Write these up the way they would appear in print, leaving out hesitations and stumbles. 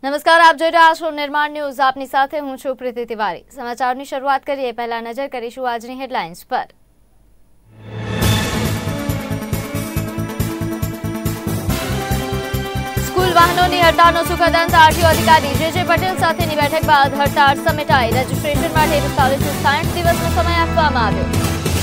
નમસ્કાર, આપ જોઈ રહ્યા છો નિર્માણ ન્યૂઝ। આપની સાથે હું છું પ્રીતિ તિવારી। સમાચારની શરૂઆત કરીએ પહેલા નજર કરીશું આજની હેડલાઇન્સ પર। સ્કૂલ વાહનોની હડતાળનો સુખદ અંત। આરટીઓ અધિકારી જે પટેલ સાથેની બેઠક બાદ હડતાળ સમેટાઈ। રજીસ્ટ્રેશન માટે 45 દિવસનો સમય આપવામાં આવ્યો।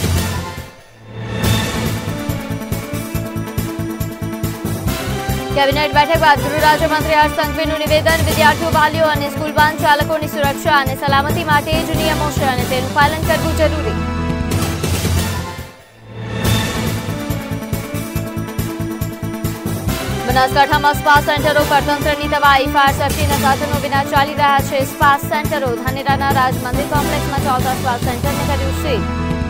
કેબિનેટ બેઠક બાદ ગૃહ રાજ્યમંત્રી હર્ષ સંઘવીનું નિવેદન। વિદ્યાર્થીઓ, વાલીઓ અને સ્કૂલ વાહન ચાલકોની સુરક્ષા અને સલામતી માટે જ નિયમો છે અને તેનું પાલન કરવું જરૂરી। બનાસકાંઠામાં સ્પા સેન્ટરો પર તંત્રની તવાઈ। ફાયર સેફટીના સાધનો વિના ચાલી રહ્યા છે સ્પા સેન્ટરો। ધાનેરાના રાજ મંદિર કોમ્પ્લેક્સમાં ચાલતા સ્પા સેન્ટરને કર્યું સીલ।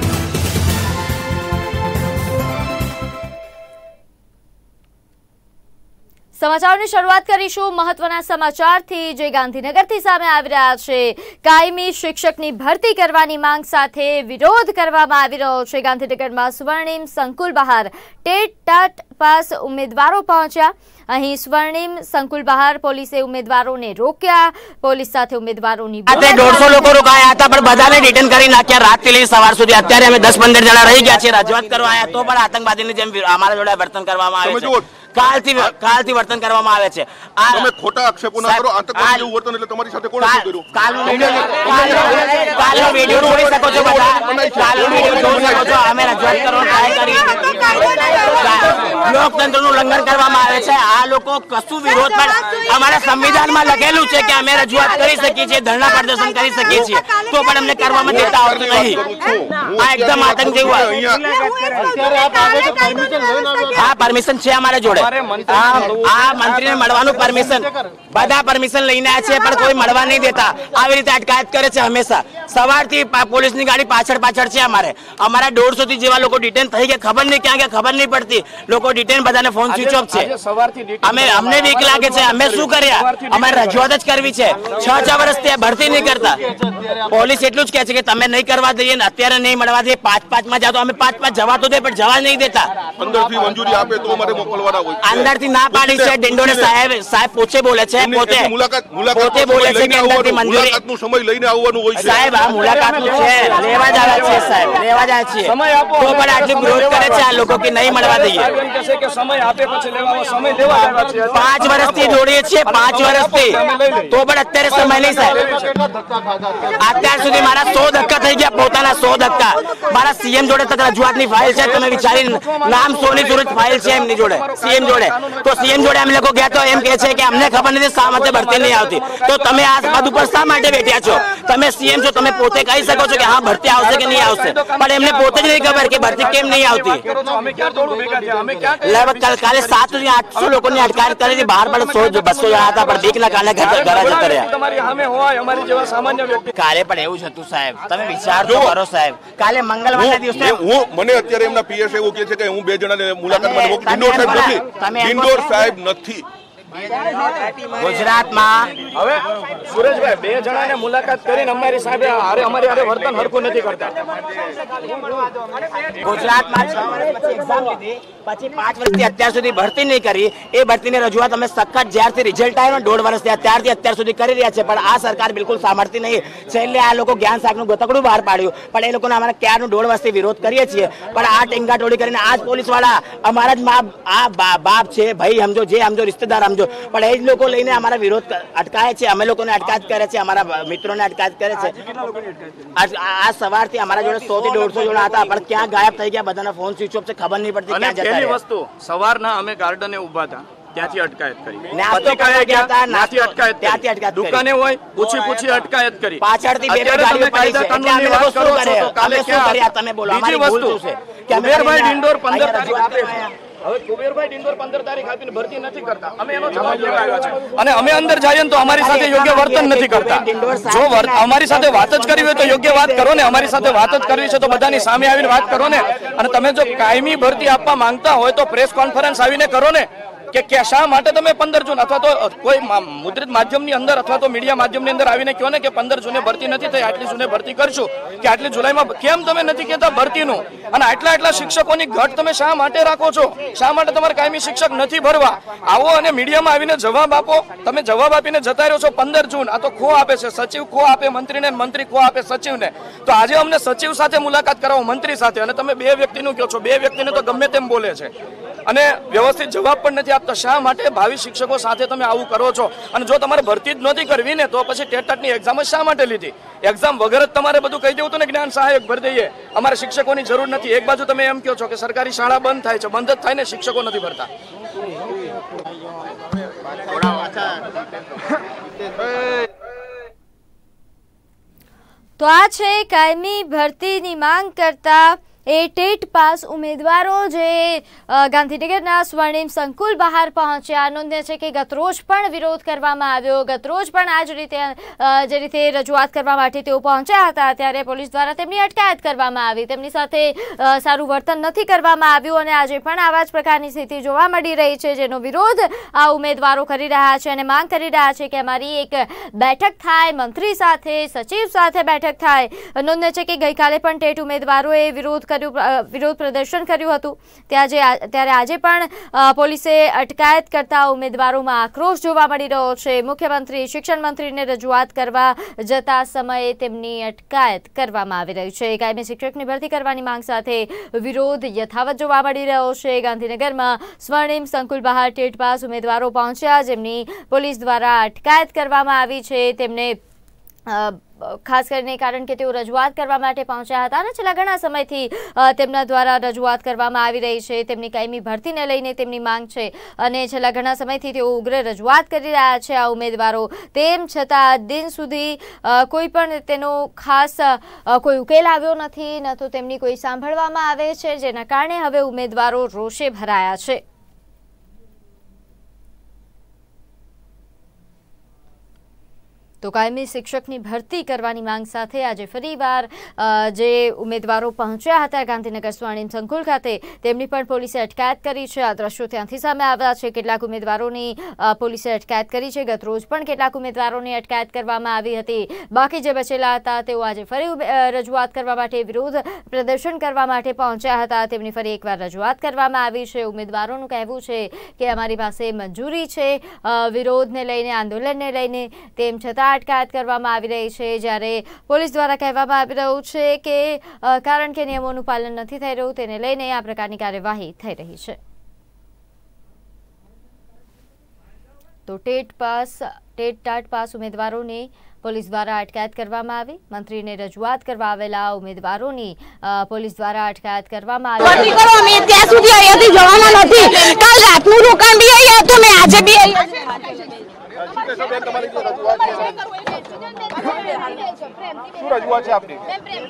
સમાચારની શરૂઆત કરીશું મહત્વના સમાચારથી જે ગાંધીનગરથી સામે આવી રહ્યા છે। કાયમી શિક્ષકની ભરતી કરવાની માંગ સાથે વિરોધ કરવામાં આવી રહ્યો છે। ગાંધીનગરમાં સ્વર્ણિમ સંકુલ બહાર ટેટ પાસ ઉમેદવારો પહોંચ્યા। અહીં સ્વર્ણિમ સંકુલ બહાર પોલીસે ઉમેદવારોને રોક્યા। પોલીસ સાથે ઉમેદવારોની 150 લોકો રોકાયા હતા પણ બધાને રિટર્ન કરી નાખ્યા રાતથી લઈને સવાર સુધી। અત્યારે અમે 10-15 જણા રહી ગયા છે। રજૂઆત કરવા આવ્યા તો પણ આતંકવાદીની જેમ અમારા જોડે વર્તન કરવામાં આવે છે। કાલથી વર્તન કરવામાં આવે છે। તમે ખોટા આક્ષેપો ના કરો। આતંકવાદી જેવું વર્તન એટલે તમારી સાથે કોણે કર્યું? કાલનો વિડિયો જોઈ શકો છો બધા। કાલનો વિડિયો જોઈ શકો છો। અમે રજૂઆત કરવાનો ટ્રાય કરી। લોકતંત્રનું ઉલ્લંઘન કરવામાં આવે છે। આ લોકો કશું વિરોધ પણ અમારા સંવિધાનમાં લખેલું છે કે અમે રજૂઆત કરી શકીએ છીએ, ધરણા પ્રદર્શન કરી શકીએ છીએ, તો પણ અમને કરવામાં દેતા આવતું નહીં। આ એકદમ આતંક જેવું। હા, પરમિશન છે અમારા જોડે। આ મંત્રીને મળવાનું પરમિશન બધા પરમિશન લઈને આવ્યા છે પણ કોઈ મળવા નહીં દેતા। આવી રીતે અટકાયત કરે છે હંમેશા। સવારથી પોલીસની ગાડી પાછળ છે અમારે। અમારા 150 થી જેવા લોકો ડિટેન થઈ ગયા। ખબર નહીં ક્યાં ગયા, ખબર નહીં પડતી। લોકો ડિટેન, બધાને ફોન સ્વિચ ઓફ છે। અમને બીક લાગે છે। અમે શું કર્યા? અમારે રજૂઆત જ કરવી છે। 6 વર્ષથી ભરતી નહીં કરતા। પોલીસ એટલું જ કહે છે કે તમે નહીં કરવા દઈએ ને અત્યારે નહીં મળવા દઈએ। 5-5 માં જાઓ તો અમે 5-5 જવા તો દે પણ જવા નહીં દેતા। અંદરથી મંજૂરી આપે તો અમારે મોકલવાના હોય। અંદરથી ના પાડી છે। ડિંડોરે સાહેબ પોતે બોલે છે, પોતે બોલે છે કે અંદરથી મંજૂરીનો સમય લઈને આવવાનું હોય છે। સાહેબ આ મુલાકાતનું છે, લેવા જ આવ્યા છે સાહેબ, લેવા જ આવ્યા છે તો પણ આટલી વિરોધ કરે છે આ લોકો કે નહીં મળવા દઈએ। સમય આપે પછી લેવા સમય લેવા આવ્યા છે। 5 વર્ષથી દોડીએ છીએ, 5 વર્ષથી તો પણ અત્યારે સમય નહીં સાહેબ। અત્યાર સુધી મારા 100 ધક્કા થઈ ગયા, પોતાના 100 ધક્કા। મારા સીએમ જોડે તક રજૂઆતની ફાઇલ છે। તમે વિચારી નામ સોની સુરત ફાઇલ છે એમની જોડે, સીએમ જોડે। તો સીએમ જોડે અમે લોકો ગયા તો એમ કહે છે કે અમને ખબર નથી શા માટે ભરતી નહીં આવતી। તો તમે આ પદ ઉપર શા માટે બેઠ્યા છો? તમે સીએમ છો, તમે પોતે કહી શકો છો કે હા ભરતી આવશે કે નહીં આવશે, પણ એમને પોતે જ નહીં ખબર કે ભરતી કેમ નહીં આવતી। કાલે 7 થી 800 લોકોની અટકાયત કરી હતી। બહાર પણ 100-200 જણા હતા પણ બીકના કારણે ઘરે જતા રહ્યા। કાલે પણ એવું જ હતું સાહેબ। તમે વિચાર તો કરો સાહેબ। કાલે મંગળવારના દિવસે મને અત્યારે એમના પીએસ એવું કહે છે કે હું 2 જણાને મુલાકાત માટે મોકલી। ડિંડોર સાહેબ નથી ગુજરાતમાં। હવે સુરેશભાઈ 2 જણાને મુલાકાત કરીને અમારી સાહેબ અમારી હારે વર્તન હરખું નથી કરતા। ગુજરાતમાં 6 વર્ષ પછી એક્ઝામ લીધી, પછી 5 વર્ષથી અત્યાર સુધી ભરતી નહીં કરી। એ ભરતીની રજૂઆત અમે સખત જ્યારથી રિઝલ્ટ આવ્યો 1.5 વર્ષથી ત્યારથી અત્યાર સુધી કરી રહ્યા છે, પણ આ સરકાર બિલકુલ સાંભળતી નહીં। છેલ્લે આ લોકો જ્ઞાન શાકનું ગતકડું બહાર પાડ્યું, પણ એ લોકોને અમારે ક્યારનું 1.5 વર્ષથી વિરોધ કરીએ છીએ, પણ આ ટેંગાટોળી કરીને આ જ પોલીસ વાળા અમારા જ બાપ છે, ભાઈ સમજો, જે સમજો, રિશ્તેદાર સમજો, પણ એ જ લોકો લઈને અમારા વિરોધ અટકાય છે। અમે લોકોને અટકાયત કરે છે, અમારા મિત્રોને અટકાયત કરે છે। આ સવારથી અમારા જોડે 100 થી 150 જણા હતા પણ ક્યાં ગાયબ થઈ ગયા? બધાના ફોન સ્વિચ ઓફ છે, ખબર નહીં પડતી ક્યાં જતા રહ્યા। વસ્તુ સવારના અમે ગાર્ડને ઉભા હતા, ત્યાંથી અટકાયત કરી। નાસ્તો કરવા ગયા હતા, ત્યાંથી અટકાયત દુકાને હોય પૂછી અટકાયત કરી। પાછળથી બે ગાડીઓ પડી છે એટલે અમે લોકો શું કર્યા? અમે શું કર્યા તમે બોલો? અમારી ભૂલ છે કે કુબેરભાઈ ડિંડોર 15 તારીખ આપે। હવે કુબેરભાઈ ડિંડોર 15 તારીખ આપીને ભરતી નથી કરતા। અમે એનો જવાબ લેવા આવ્યા છે અને અમે અંદર જઈએ તો અમારી સાથે યોગ્ય વર્તન નથી કરતા। જો અમારી સાથે વાત જ કરવી હોય તો યોગ્ય વાત કરો ને। અમારી સાથે વાત જ કરવી છે તો બધાની સામે આવીને વાત કરો ને। અને તમે જો કાયમી ભરતી આપવા માંગતા હોય તો પ્રેસ કોન્ફરન્સ આવીને કરો ને। કે શા માટે તમે 15 જૂન અથવા તો કોઈ મુદ્રિત માધ્યમની અંદર અથવા તો મીડિયા માધ્યમની અંદર આવીને કહો ને કે 15 જૂને ભરતી નથી થઈ, આટલી જૂને ભરતી કરશું કે આટલી જુલાઈમાં, કેમ તમે નથી કહેતા ભરતીનું? અને આટલા શિક્ષકોની ઘટ તમે શા માટે રાખો છો? શા માટે તમારે કાયમી શિક્ષક નથી ભરવા? આવો અને મીડિયામાં આવીને જવાબ આપો. તમે જવાબ આપીને જતા રહ્યો છો 15 જૂન. આ તો ખો આપે છે, સચિવ ખો આપે મંત્રીને, મંત્રી ખો આપે સચિવને. તો આજે અમને સચિવ સાથે મુલાકાત કરાવો, મંત્રી સાથે, અને તમે 2 વ્યક્તિનું કહો છો. 2 વ્યક્તિને તો ગમે તેમ બોલે છે અને વ્યવસ્થિત જવાબ પણ નથી આપતા. શા માટે ભાવિ શિક્ષકો સાથે તમે આવું કરો છો? અને જો તમારે ભરતી જ નથી કરવી ને તો પછી ટેટની એક્ઝામ જ શા માટે લીધી? એક્ઝામ વગર જ તમારે બધું કહી દેવું હતું ને, જ્ઞાન સહાયક ભરી દઈએ, અમારે શિક્ષકોની જરૂર નથી. એક બાજુ તમે એમ કહો છો કે સરકારી શાળા બંધ થાય છે, બંધ જ થાય ને, શિક્ષકો નથી ભરતા. તો આ છે કાયમી ભરતીની માંગ કરતા ટેટ પાસ ઉમેદવારો જે ગાંધીનગરના સ્વર્ણિમ સંકુલ બહાર પહોંચ્યા. નોંધ્ય છે કે ગતરોજ પણ વિરોધ કરવામાં આવ્યો. ગતરોજ પણ આ જ રીતે જે રીતે રજૂઆત કરવા માટે તેઓ પહોંચ્યા હતા ત્યારે પોલીસ દ્વારા તેમની અટકાયત કરવામાં આવી. તેમની સાથે સારું વર્તન નથી કરવામાં આવ્યું અને આજે પણ આવા જ પ્રકારની સ્થિતિ જોવા મળી રહી છે, જેનો વિરોધ આ ઉમેદવારો કરી રહ્યા છે અને માંગ કરી રહ્યા છે કે અમારી એક બેઠક થાય, મંત્રી સાથે, સચિવ સાથે બેઠક થાય. નોંધ્ય છે કે ગઈકાલે પણ ટેટ ઉમેદવારોએ વિરોધ પ્રદર્શન કર્યું હતું. ત્યારે આજે પણ પોલીસે અટકાયત કરતા ઉમેદવારોમાં આક્રોશ જોવા મળી રહ્યો છે. મુખ્યમંત્રી, શિક્ષણ મંત્રીને રજૂઆત કરવા જતા સમયે તેમની અટકાયત કરવામાં આવી રહી છે. કાયમી શિક્ષકની ભરતી કરવાની માંગ સાથે વિરોધ યથાવત જોવા મળી રહ્યો છે. ગાંધીનગરમાં સ્વર્ણિમ સંકુલ બહાર ટેટ પાસ ઉમેદવારો પહોંચ્યા, જેમની પોલીસ દ્વારા અટકાયત કરવામાં આવી છે. તેમને ખાસ કરીને કારણ કે તેઓ રજૂઆત કરવા માટે પહોંચ્યા હતા અને છેલ્લા ઘણા સમયથી તેમના દ્વારા રજૂઆત કરવામાં આવી રહી છે. તેમની કાયમી ભરતીને લઈને તેમની માંગ છે અને છેલ્લા ઘણા સમયથી તેઓ ઉગ્ર રજૂઆત કરી રહ્યા છે આ ઉમેદવારો. તેમ છતાં દિન સુધી કોઈ પણ તેનો ખાસ કોઈ ઉકેલ આવ્યો નથી, ન તો તેમની કોઈ સાંભળવામાં આવે છે, જેના કારણે હવે ઉમેદવારો રોષે ભરાયા છે. તો કાયમી શિક્ષકની ભરતી કરવાની માંગ સાથે આજે ફરીવાર જે ઉમેદવારો પહોંચ્યા હતા ગાંધીનગર સ્વર્ણિમ સંકુલ ખાતે તેમની પણ પોલીસે અટકાયત કરી છે. આ દ્રશ્યો ત્યાંથી સામે આવ્યા છે. કેટલાક ઉમેદવારોની પોલીસે અટકાયત કરી છે. ગતરોજ પણ કેટલાક ઉમેદવારોની અટકાયત કરવામાં આવી હતી. બાકી જે બચેલા હતા તેઓ આજે ફરી રજૂઆત કરવા માટે, વિરોધ પ્રદર્શન કરવા માટે પહોંચ્યા હતા. તેમની ફરી એકવાર રજૂઆત કરવામાં આવી છે. ઉમેદવારોનું કહેવું છે કે અમારી પાસે મંજૂરી છે વિરોધને લઈને, આંદોલનને લઈને, તેમ છતાં અટકાયત કરવામાં આવી રહી છે. જ્યારે પોલીસ દ્વારા કહેવામાં આવી રહ્યું છે કે કારણ કે નિયમોનું પાલન નથી થઈ રહ્યું તેને લઈને આ પ્રકારની કાર્યવાહી થઈ રહી છે. તો ટેટ પાસ ઉમેદવારોની પોલીસ દ્વારા અટકાયત કરવામાં આવી. મંત્રીને રજૂઆત કરવા આવેલા ઉમેદવારોની પોલીસ દ્વારા અટકાયત કરવામાં આવી. અમે ત્યાં સુધી અહીંયાથી જવાના નથી. કાલ રાતનું રોકાણ બી અહીંયા હતું, મેં આજે બી અહીંયા. શું રજૂઆત છે આપની?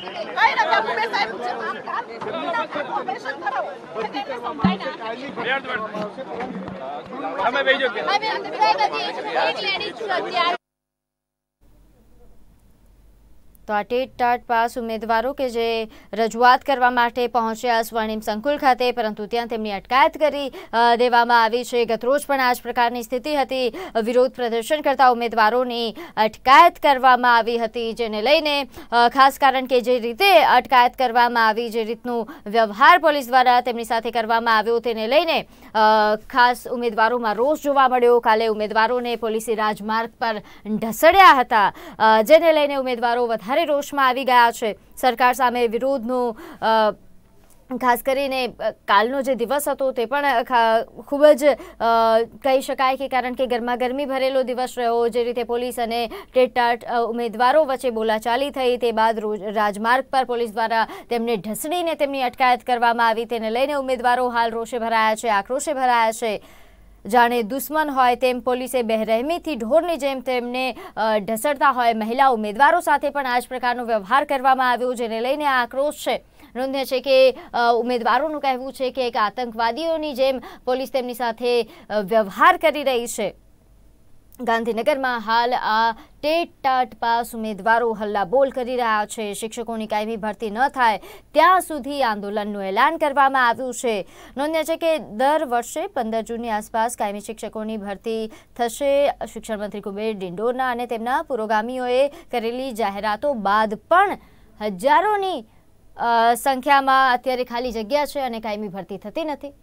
તો આ ટેટ પાસ ઉમેદવારો કે જે રજૂઆત કરવા માટે પહોંચ્યા સ્વર્ણિમ સંકુલ ખાતે, પરંતુ ત્યાં તેમની અટકાયત કરી દેવામાં આવી છે. ગતરોજ પણ આ જ પ્રકારની સ્થિતિ હતી. વિરોધ પ્રદર્શન કરતા ઉમેદવારોની અટકાયત કરવામાં આવી હતી, જેને લઈને ખાસ કારણ કે જે રીતે અટકાયત કરવામાં આવી, જે રીતનું વ્યવહાર પોલીસ દ્વારા તેમની સાથે કરવામાં આવ્યો તેને લઈને ખાસ ઉમેદવારોમાં રોષ જોવા મળ્યો. કાલે ઉમેદવારોને પોલીસે રાજમાર્ગ પર ઢસડ્યા હતા, જેને લઈને ઉમેદવારો વધારે રોષમાં આવી ગયા છે. સરકાર સામે વિરોધનું ખાસ કરીને કાલનો જે દિવસ હતો તે પણ ખૂબ જ કહી શકાય કે કારણ કે ગરમાગરમી ભરેલો દિવસ રહ્યો. જે રીતે પોલીસ અને ટેટ ઉમેદવારો વચ્ચે બોલાચાલી થઈ તે બાદ રાજમાર્ગ પર પોલીસ દ્વારા તેમને ઢસડીને તેમની અટકાયત કરવામાં આવી. તેને લઈને ઉમેદવારો હાલ રોષે ભરાયા છે, આક્રોશે ભરાયા છે. જાણે દુશ્મન હોય તેમ પોલીસે બેરહેમીથી ઢોરની જેમ તેમને ઢસડતા હોય. મહિલા ઉમેદવારો સાથે પણ આ જ પ્રકારનો વ્યવહાર કરવામાં આવ્યો, જેને લઈને આ આક્રોશ છે. નોંધ્ય છે કે ઉમેદવારોનું કહેવું છે કે એક આતંકવાદીઓની જેમ પોલીસ તેમની સાથે વ્યવહાર કરી રહી છે. ગાંધીનગરમાં હાલ આ ટેટ ટાટ પાસ ઉમેદવારો હલ્લાબોલ કરી રહ્યા છે. શિક્ષકોની કાયમી ભરતી ન થાય ત્યાં સુધી આંદોલનનું એલાન કરવામાં આવ્યું છે. નોંધનીય છે કે દર વર્ષે 15 જૂનની આસપાસ કાયમી શિક્ષકોની ભરતી થશે. શિક્ષણ મંત્રી કુબેર ડિંડોરના અને તેમના પુરોગામીઓએ કરેલી જાહેરાતો બાદ પણ હજારોની સંખ્યામાં અત્યારે ખાલી જગ્યા છે અને કાયમી ભરતી થતી નથી.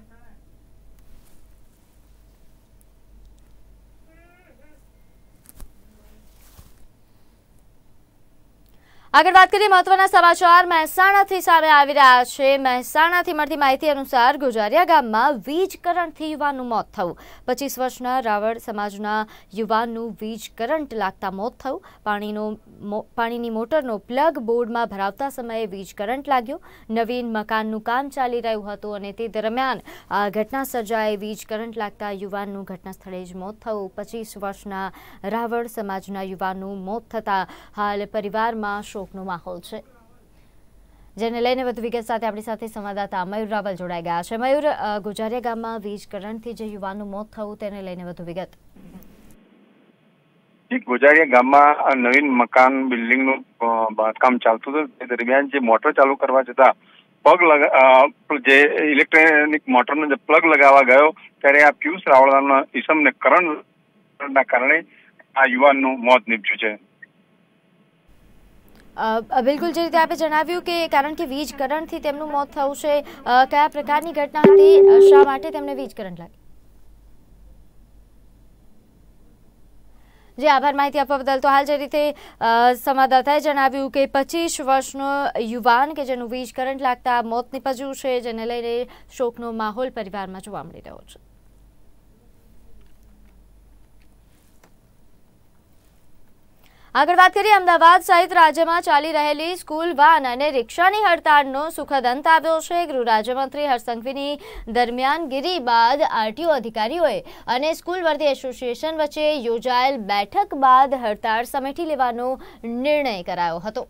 આગળ વાત કરીએ મહત્વના સમાચાર મહેસાણાથી સામે આવી રહ્યા છે. મહેસાણાથી મળતી માહિતી અનુસાર ગુજારિયા ગામમાં વીજ કરંટથી યુવાનનું મોત થયું. 25 વર્ષના રાવળ સમાજના યુવાનનું વીજ કરંટ લાગતા મોત થયું. પાણીની મોટરનો પ્લગ બોર્ડમાં ભરાવતા સમયે વીજ કરંટ લાગ્યો. નવીન મકાનનું કામ ચાલી રહ્યું હતું અને તે દરમિયાન આ ઘટના સર્જાઈ. વીજ કરંટ લાગતા યુવાનનું ઘટના સ્થળે જ મોત થયું. 25 વર્ષના રાવળ સમાજના યુવાનનું મોત થતાં હાલ પરિવારમાં નો માહોલ છે. જેને લઈને વધુ વિગત સાથે આપણી સાથે સંવાદદાતા મયુર રાવલ જોડાઈ ગયા છે. મયુર, ગુજારિયા ગામમાં વીજ કરંટથી જે યુવાનનું મોત થયું તેને લઈને વધુ વિગત. ગુજારિયા ગામમાં નવીન મકાન બિલ્ડિંગનું બાંધકામ ચાલતું હતું. તે દરમિયાન જે મોટર ચાલુ કરવા જતા જે ઇલેક્ટ્રોનિક મોટરનો જે પ્લગ લગાવવા ગયો ત્યારે આ પિયુષ રાવળના ઈસમને કરંટના કારણે આ યુવાનનું મોત નીપજ્યું છે. બિલકુલ, જે રીતે આપે જણાવ્યું કે કારણ કે વીજ કરંટથી તેમનું મોત થયું છે, કયા પ્રકારની ઘટના હતી, શા માટે તેમને વીજ કરંટ લાગી? જી આભાર માહિતી આપવા બદલ. તો હાલ જે રીતે સંવાદદાતાએ જણાવ્યું કે 25 વર્ષનો યુવાન કે જેનું વીજ કરંટ લાગતા મોત નીપજ્યું છે, જેને લઈને શોકનો માહોલ પરિવારમાં જોવા મળી રહ્યો છે. આગળ વાત કરીએ અમદાવાદ સહિત રાજ્યમાં ચાલી રહેલી સ્કૂલ વાન અને રિક્ષાની હડતાળનો સુખદ અંત આવ્યો છે. ગૃહ રાજ્યમંત્રી હર્ષ સંઘવીની દરમિયાનગીરી બાદ આરટીઓ અધિકારીઓએ અને સ્કૂલ વર્ધી એસોસિએશન વચ્ચે યોજાયેલ બેઠક બાદ હડતાળ સમેટી લેવાનો નિર્ણય કરાયો હતો.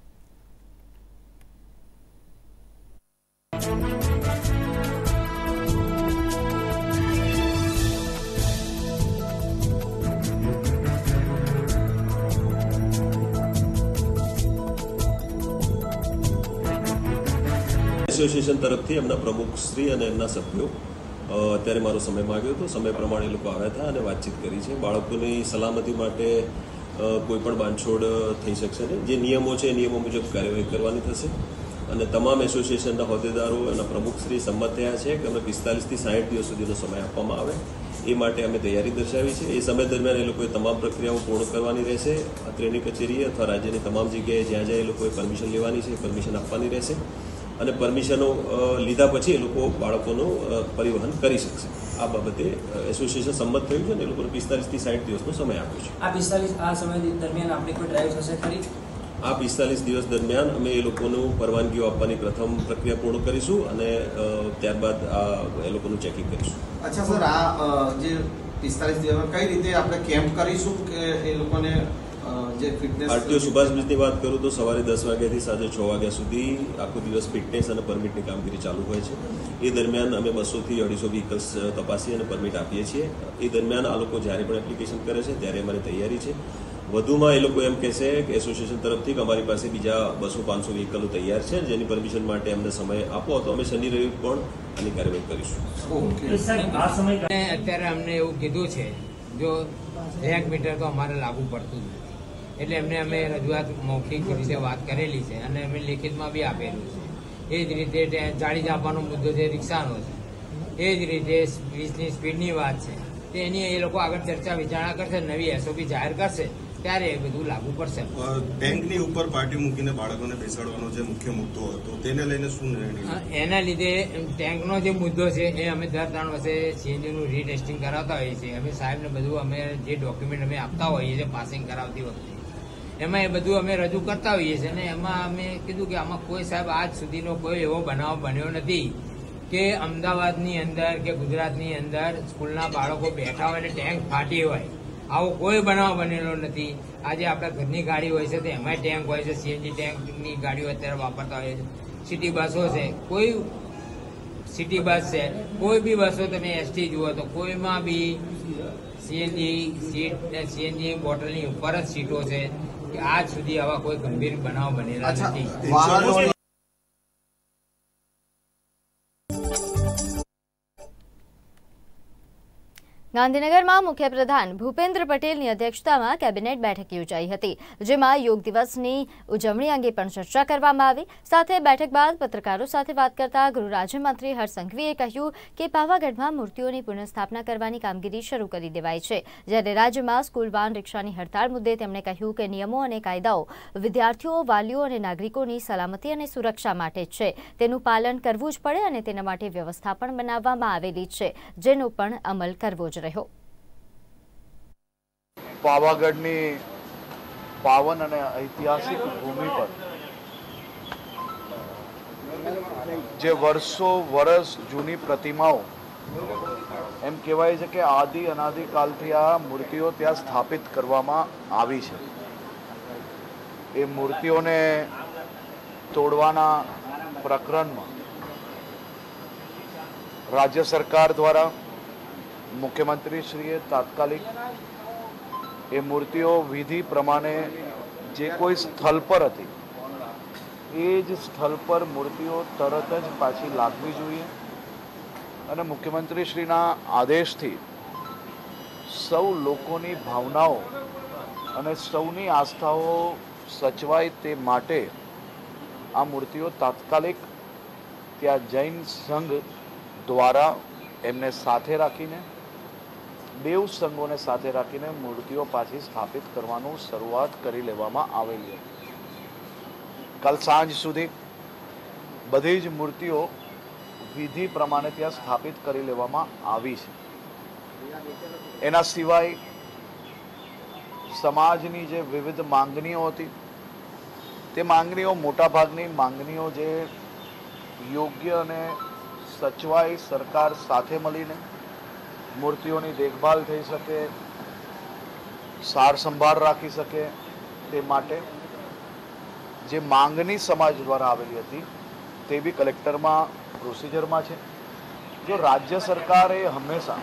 એસોસિએશન તરફથી એમના પ્રમુખ શ્રી અને એમના સભ્યો અત્યારે મારો સમય માંગ્યો હતો. સમય પ્રમાણે એ લોકો આવ્યા હતા અને વાતચીત કરી છે. બાળકોની સલામતી માટે કોઈ પણ બાંધછોડ થઈ શકશે નહીં. જે નિયમો છે એ નિયમો મુજબ કાર્યવાહી કરવાની થશે અને તમામ એસોસિએશનના હોદ્દેદારો એના પ્રમુખશ્રી સંમત થયા છે કે અમે 45 થી 60 દિવસ સુધીનો સમય આપવામાં આવે એ માટે અમે તૈયારી દર્શાવી છે. એ સમય દરમિયાન એ લોકોએ તમામ પ્રક્રિયાઓ પૂર્ણ કરવાની રહેશે. અત્રેની કચેરીએ અથવા રાજ્યની તમામ જગ્યાએ જ્યાં જ્યાં એ લોકોએ પરમિશન લેવાની છે પરમિશન આપવાની રહેશે અને પરમિશનો લીધા પછી એ લોકો બાળકોનું પરિવહન કરી શકશે. આ બાબતે એસોસિએશન સંમત થયું છે અને એ લોકોને 45 થી 60 દિવસનો સમય આપ્યો છે. આ સમય દરમિયાન આપણી કોઈ ડ્રાઈવ થશે ખરી? આ 45 દિવસ દરમિયાન અમે એ લોકોનું પરવાનગીઓ આપવાની પ્રથમ પ્રક્રિયા પૂર્ણ કરીશું અને ત્યારબાદ એ લોકોનું ચેકિંગ કરીશું. અચ્છા સર, આ જે 45 દિવસમાં કઈ રીતે આપણે કેમ્પ કરીશું કે એ લોકોને આરટીઓ સુભાષ બ્રિજની વાત કરું તો સવારે 10 વાગ્યાથી સાંજે 6 વાગ્યા સુધી આખો દિવસ ફિટનેસ અને પરમિટની કામગીરી ચાલુ હોય છે. એ દરમિયાન અમે 200 થી 250 વ્હીકલ્સ તપાસી અને પરમિટ આપીએ છીએ. એ દરમિયાન આ લોકો જ્યારે પણ એપ્લિકેશન કરે છે ત્યારે અમારી તૈયારી છે. વધુમાં એ લોકો એમ કહેશે કે એસોસિએશન તરફથી કે અમારી પાસે બીજા 200-500 વ્હીકલો તૈયાર છે જેની પરમિશન માટે અમને સમય આપો તો અમે શનિ રવિ પણ આની કાર્યવાહી કરીશું. અત્યારે અમને એવું કીધું છે જો 1 મીટર તો અમારે લાગુ પડતું જ નથી, એટલે એમને અમે રજૂઆત મૌખિક રીતે વાત કરેલી છે અને અમે લેખિતમાં બી આપેલું છે. એ જ રીતે જાળી આપવાનો મુદ્દો છે રિક્ષાનો છે, એ જ રીતે 20ની સ્પીડની વાત છે. તો એની એ લોકો આગળ ચર્ચા વિચારણા કરશે, નવી એસઓપી જાહેર કરશે ત્યારે એ બધું લાગુ પડશે. ટેન્કની ઉપર પાર્ટી મૂકીને બાળકોને બેસાડવાનો જે મુખ્ય મુદ્દો હતો તેને લઈને શું નિર્ણય? એના લીધે ટેન્કનો જે મુદ્દો છે એ અમે દર 3 વર્ષે સીએનજીનું રીટેસ્ટિંગ કરાવતા હોઈએ છીએ. અમે સાહેબને બધું અમે જે ડોક્યુમેન્ટ અમે આપતા હોઈએ છીએ પાસિંગ કરાવતી વખતે એમાં એ બધું અમે રજૂ કરતા હોઈએ છીએ અને એમાં અમે કીધું કે આમાં કોઈ સાહેબ આજ સુધીનો કોઈ એવો બનાવ બન્યો નથી કે અમદાવાદની અંદર કે ગુજરાતની અંદર સ્કૂલના બાળકો બેઠા હોય અને ટેન્ક ફાટી હોય. આવો કોઈ બનાવ બનેલો નથી. આજે આપણા ઘરની ગાડી હોય છે તો એમાંય ટેન્ક હોય છે, સીએનજી ટેન્કની ગાડીઓ અત્યારે વાપરતા હોય છે, સિટી બસો છે. કોઈ સિટી બસ છે, કોઈ બી બસો તમે એસટી જુઓ તો કોઈમાં બી સીએનજી બોટલની ઉપર જ સીટો છે. આજ સુધી આવા કોઈ ગંભીર બનાવ બનેલા નથી. ગાંધીનગરમાં મુખ્યપ્રધાન ભૂપેન્દ્ર પટેલની અધ્યક્ષતામાં કેબિનેટ બેઠક યોજાઈ હતી, જેમાં યોગ દિવસની ઉજવણી અંગે પણ ચર્ચા કરવામાં આવી. સાથે બેઠક બાદ પત્રકારો સાથે વાત કરતા ગૃહ રાજ્યમંત્રી હર્ષ સંઘવીએ કહ્યું કે પાવાગઢમાં મૂર્તિઓની પુનઃસ્થાપના કરવાની કામગીરી શરૂ કરી દેવાઈ છે, જ્યારે રાજ્યમાં સ્કૂલ વાન રિક્ષાની હડતાળ મુદ્દે તેમણે કહ્યું કે નિયમો અને કાયદાઓ વિદ્યાર્થીઓ, વાલીઓ અને નાગરિકોની સલામતી અને સુરક્ષા માટે જ છે. તેનું પાલન કરવું જ પડે અને તેના માટે વ્યવસ્થા પણ બનાવવામાં આવેલી છે, જેનો પણ અમલ કરવો જ રહ્યો. પાવાગઢની પાવન અને ઐતિહાસિક ભૂમિ પર જે વર્ષ જૂની પ્રતિમાઓ, એમ કહેવાય છે કે આદિ અનાદિકાલથી આ મૂર્તિઓ ત્યાં સ્થાપિત કરવામાં આવી છે. એ મૂર્તિઓને તોડવાના પ્રકરણમાં રાજ્ય સરકાર દ્વારા મુખ્યમંત્રીશ્રીએ તાત્કાલિક એ મૂર્તિઓ વિધિ પ્રમાણે જે કોઈ સ્થળ પર હતી એ જ સ્થળ પર મૂર્તિઓ તરત જ પાછી લાગવી જોઈએ અને મુખ્યમંત્રીશ્રીના આદેશથી સૌ લોકોની ભાવનાઓ અને સૌની આસ્થાઓ સચવાય તે માટે આ મૂર્તિઓ તાત્કાલિક ત્યાં જૈન સંઘ દ્વારા એમને સાથે રાખીને, દેવ સંઘોને સાથે રાખીને મૂર્તિઓ પાછી સ્થાપિત કરવાનું શરૂઆત કરી લેવામાં આવેલી હતી. કાલ સાંજ સુધી બધી જ મૂર્તિઓ વિધિ પ્રમાણે ત્યાં સ્થાપિત કરી લેવામાં આવી છે. એના સિવાય સમાજની જે વિવિધ માંગણીઓ હતી તે માંગણીઓ, મોટાભાગની માંગણીઓ જે યોગ્ય અને સચવાય સરકાર સાથે મળીને મૂર્તિઓની દેખભાલ થઈ શકે, સાર સંભાળ રાખી શકે તે માટે જે માંગણી સમાજ દ્વારા આવેલી હતી તે બી કલેક્ટરમાં પ્રોસિજરમાં છે. જો રાજ્ય સરકારે હંમેશા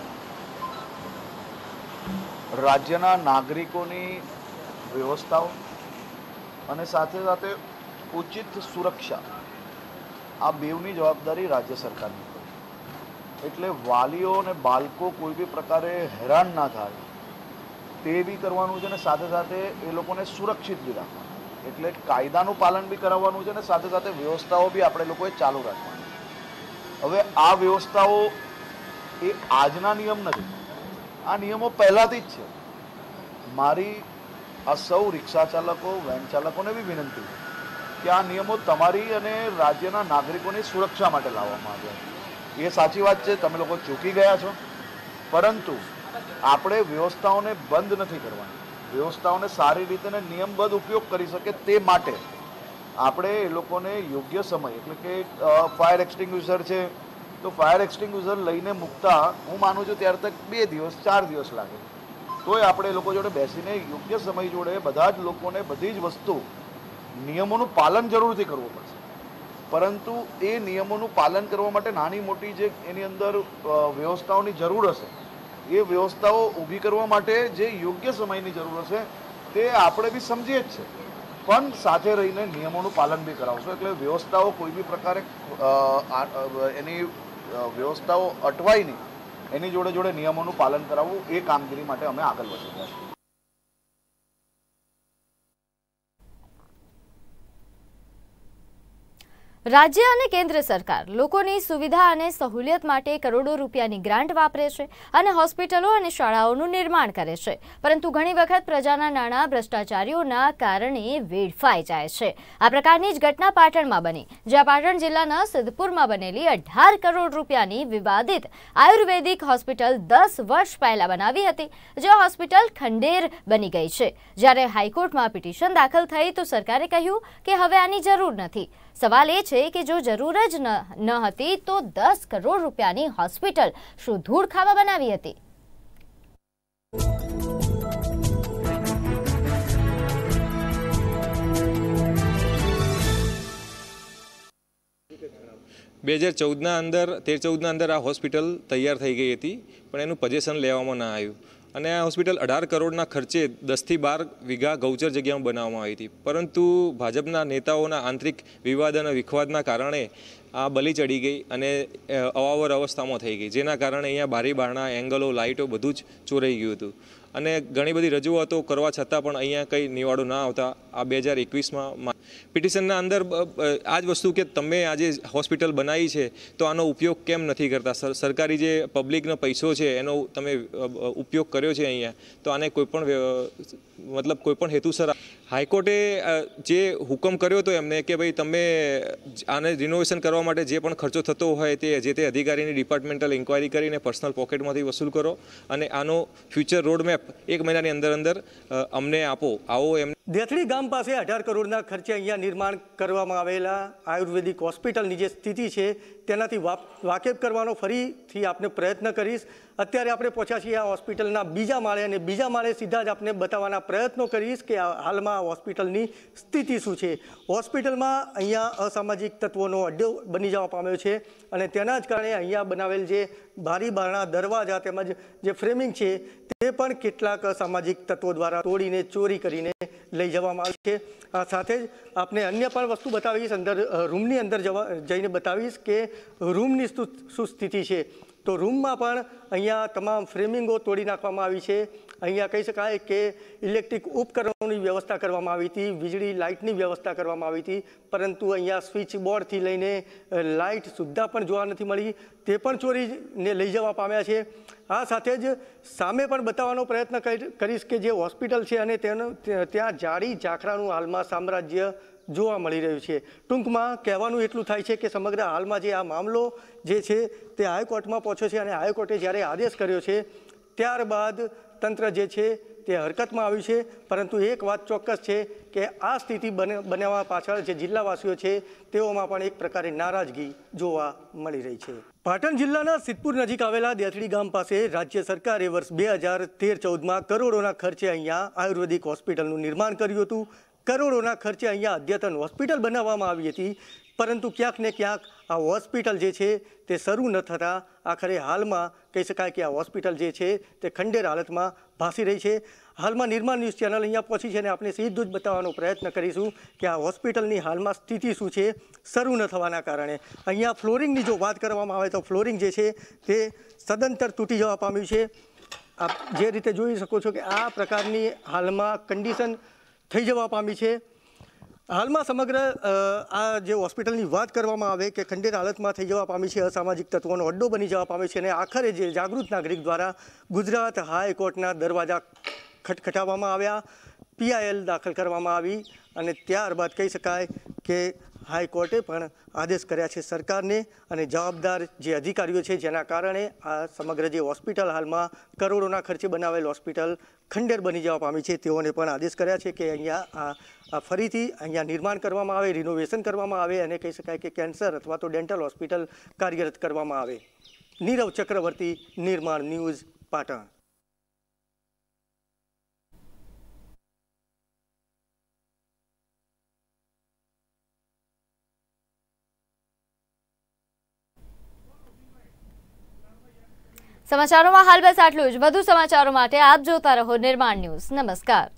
રાજ્યના નાગરિકોની વ્યવસ્થાઓ અને સાથે સાથે ઉચિત સુરક્ષા, આ બેવની જવાબદારી રાજ્ય સરકારની. એટલે વાલીઓ અને બાળકો કોઈ બી પ્રકારે હેરાન ના થાય તે બી કરવાનું છે, અને સાથે સાથે એ લોકોને સુરક્ષિત બી રાખવાનું. એટલે કાયદાનું પાલન બી કરાવવાનું છે અને સાથે સાથે વ્યવસ્થાઓ બી આપણે લોકોએ ચાલુ રાખવાની. હવે આ વ્યવસ્થાઓ એ આજના નિયમ નથી, આ નિયમો પહેલાંથી જ છે. મારી આ સૌ રિક્ષા ચાલકો, વેન ચાલકોને બી વિનંતી કે આ નિયમો તમારી અને રાજ્યના નાગરિકોની સુરક્ષા માટે લાવવામાં આવ્યા. એ સાચી વાત છે, તમે લોકો ચૂકી ગયા છો, પરંતુ આપણે વ્યવસ્થાઓને બંધ નથી કરવાની. વ્યવસ્થાઓને સારી રીતે નિયમબદ્ધ ઉપયોગ કરી શકે તે માટે આપણે એ લોકોને યોગ્ય સમય, એટલે કે ફાયર એક્સટિંગ્યુશર છે તો ફાયર એક્સટિંગ્યુશર લઈને મૂકતા હું માનું છું ત્યાર તક 2 દિવસ 4 દિવસ લાગે. તોય આપણે એ લોકો જોડે બેસીને યોગ્ય સમય જોડે બધા જ લોકોને બધી જ વસ્તુ, નિયમોનું પાલન જરૂરથી કરવું પડશે. પરંતુ એ નિયમોનું પાલન કરવા માટે નાની મોટી જે એની અંદર વ્યવસ્થાઓની જરૂર હશે એ વ્યવસ્થાઓ ઊભી કરવા માટે જે યોગ્ય સમયની જરૂર હશે તે આપણે બી સમજીએ જ છે, પણ સાથે રહીને નિયમોનું પાલન બી કરાવશો. એટલે વ્યવસ્થાઓ કોઈ બી પ્રકારે એની વ્યવસ્થાઓ અટવાય નહીં, એની જોડે જોડે નિયમોનું પાલન કરાવવું, એ કામગીરી માટે અમે આગળ વધી રહ્યા છીએ. રાજ્ય અને કેન્દ્ર સરકાર લોકોની સુવિધા અને સહુલિયત માટે કરોડો રૂપિયાની ગ્રાન્ટ વાપરે છે અને હોસ્પિટલો અને શાળાઓનું નિર્માણ કરે છે, પરંતુ ઘણી વખત પ્રજાના નાણાં ભ્રષ્ટાચારીઓના કારણે વેડફાઈ જાય છે. આ પ્રકારની જ ઘટના પાટણમાં બની, જ્યાં પાટણ જિલ્લાના સિદ્ધપુરમાં બનેલી 18 કરોડ રૂપિયાની વિવાદિત આયુર્વેદિક હોસ્પિટલ 10 વર્ષ પહેલા બનાવી હતી, જે હોસ્પિટલ ખંડેર બની ગઈ છે. જ્યારે હાઈકોર્ટમાં પિટિશન દાખલ થઈ તો સરકારે કહ્યું કે હવે આની જરૂર નથી. સવાલ એ છે કે જો જરૂર જ ન હતી તો 10 કરોડ રૂપિયાની હોસ્પિટલ શું ધૂળ ખાવા બનાવી હતી? 2014ના અંદર 13-14ના અંદર આ હોસ્પિટલ તૈયાર થઈ ગઈ હતી, પણ એનું પોઝેશન લેવામાં ના આવ્યું અને આ હોસ્પિટલ 18 કરોડના ખર્ચે 10 થી 12 વીઘા ગૌચર જગ્યામાં બનાવવામાં આવી હતી, પરંતુ ભાજપના નેતાઓના આંતરિક વિવાદ અને વિખવાદના કારણે આ બલી ચડી ગઈ અને અવાવર અવસ્થામાં થઈ ગઈ, જેના કારણે અહીંયા બારી બારણા, એંગલો, લાઇટો બધું જ ચોરાઈ ગયું હતું અને ઘણી બધી રજૂઆતો કરવા છતાં પણ અહીંયા કંઈ નિવાડો ના આવતા આ 2021માં પિટિશનના અંદર આ જ વસ્તુ કે તમે આજે હોસ્પિટલ બનાવી છે તો આનો ઉપયોગ કેમ નથી કરતા, સરકારી જે પબ્લિકનો પૈસો છે એનો તમે ઉપયોગ કર્યો છે અહીંયા, તો આને કોઈપણ મતલબ કોઈપણ હેતુસર હાઈકોર્ટે જે હુકમ કર્યો હતો એમને કે ભાઈ તમે આને રિનોવેશન કરવા માટે જે પણ ખર્ચો થતો હોય તે જે તે અધિકારીની ડિપાર્ટમેન્ટલ ઇન્ક્વાયરી કરીને પર્સનલ પોકેટમાંથી વસૂલ કરો અને આનો ફ્યુચર રોડ મેપ 1 મહિનાની અંદર અમને આપો, આવો એમ. દેથડી ગામ પાસે 18 કરોડના ખર્ચે અહીંયા નિર્માણ કરવામાં આવેલા આયુર્વેદિક હોસ્પિટલની જે સ્થિતિ છે તેનાથી વાકેફ કરવાનો ફરીથી આપણે પ્રયત્ન કરીશ. અત્યારે આપણે પહોંચ્યા છીએ આ હોસ્પિટલના બીજા માળે અને બીજા માળે સીધા જ આપણે બતાવવાના પ્રયત્નો કરીશ કે હાલમાં હોસ્પિટલની સ્થિતિ શું છે. હોસ્પિટલમાં અહીંયા અસામાજિક તત્વોનો અડ્ડો બની જવા પામ્યો છે અને તેના જ કારણે અહીંયા બનાવેલ જે બારી બારણા, દરવાજા તેમજ જે ફ્રેમિંગ છે તે પણ કેટલાક અસામાજિક તત્વો દ્વારા તોડીને ચોરી કરીને લઈ જવામાં આવે છે. આ સાથે જ આપણે અન્ય પણ વસ્તુ બતાવીશ, અંદર રૂમની અંદર જઈને બતાવીશ કે રૂમની શું સ્થિતિ છે. તો રૂમમાં પણ અહીંયા તમામ ફ્રેમિંગો તોડી નાખવામાં આવી છે. અહીંયા કહી શકાય કે ઇલેક્ટ્રિક ઉપકરણોની વ્યવસ્થા કરવામાં આવી હતી, વીજળી લાઇટની વ્યવસ્થા કરવામાં આવી હતી, પરંતુ અહીંયા સ્વિચ બોર્ડથી લઈને લાઇટ સુદ્ધા પણ જોવા નથી મળી, તે પણ ચોરીને લઈ જવા પામ્યા છે. આ સાથે જ સામે પણ બતાવવાનો પ્રયત્ન કરીશ કે જે હોસ્પિટલ છે અને ત્યાં જાડી ઝાખરાનું હાલમાં સામ્રાજ્ય જોવા મળી રહ્યું છે. ટૂંકમાં કહેવાનું એટલું થાય છે કે સમગ્ર હાલમાં જે આ મામલો જે છે તે હાઈકોર્ટમાં પહોંચ્યો છે અને હાઈકોર્ટે જ્યારે આદેશ કર્યો છે ત્યારબાદ તંત્ર જે છે તે હરકતમાં આવ્યું છે. પરંતુ એક વાત ચોક્કસ છે કે આ સ્થિતિ બનાવવા પાછળ જે જિલ્લાવાસીઓ છે તેઓમાં પણ એક પ્રકારે નારાજગી જોવા મળી રહી છે. પાટણ જિલ્લાના સિદ્ધપુર નજીક આવેલા દેથડી ગામ પાસે રાજ્ય સરકારે વર્ષ 2013-14માં કરોડોના ખર્ચે અહીંયા આયુર્વેદિક હોસ્પિટલનું નિર્માણ કર્યું હતું. કરોડોના ખર્ચે અહીંયા અદ્યતન હોસ્પિટલ બનાવવામાં આવી હતી, પરંતુ ક્યાંક ને ક્યાંક આ હોસ્પિટલ જે છે તે શરૂ ન થતાં આખરે હાલમાં કહી શકાય કે આ હોસ્પિટલ જે છે તે ખંડેર હાલતમાં ભાસી રહી છે. હાલમાં નિર્માણ ન્યૂઝ ચેનલ અહીંયા પહોંચી છે અને આપણે સીધું જ બતાવવાનો પ્રયત્ન કરીશું કે આ હોસ્પિટલની હાલમાં સ્થિતિ શું છે શરૂ ન થવાના કારણે. અહીંયા ફ્લોરિંગની જો વાત કરવામાં આવે તો ફ્લોરિંગ જે છે તે સદંતર તૂટી જવા પામ્યું છે. આપ જે રીતે જોઈ શકો છો કે આ પ્રકારની હાલમાં કન્ડિશન થઈ જવા પામી છે. હાલમાં સમગ્ર આ જે હોસ્પિટલની વાત કરવામાં આવે કે ખંડેર હાલતમાં થઈ જવા પામી છે, અસામાજિક તત્વોનો અડ્ડો બની જવા પામી છે અને આખરે જે જાગૃત નાગરિક દ્વારા ગુજરાત હાઈકોર્ટના દરવાજા ખટખટાવવામાં આવ્યા, PIL દાખલ કરવામાં આવી અને ત્યારબાદ કહી શકાય કે હાઈકોર્ટે પણ આદેશ કર્યા છે સરકારને અને જવાબદાર જે અધિકારીઓ છે જેના કારણે આ સમગ્ર જે હોસ્પિટલ હાલમાં કરોડોના ખર્ચે બનાવેલ હોસ્પિટલ ખંડેર બની જવા પામી છે તેઓને પણ આદેશ કર્યા છે કે અહીંયા આ ફરીથી અહીંયા નિર્માણ કરવામાં આવે, રિનોવેશન કરવામાં આવે અને કહી શકાય કે કેન્સર અથવા તો ડેન્ટલ હોસ્પિટલ કાર્યરત કરવામાં આવે. નીરવ ચક્રવર્તી, નિર્માણ ન્યૂઝ, પાટણ. સમાચારોમાં હાલ બસ આટલું જ. વધુ સમાચારો માટે આપ જોતા રહો નિર્માણ ન્યૂઝ. નમસ્કાર.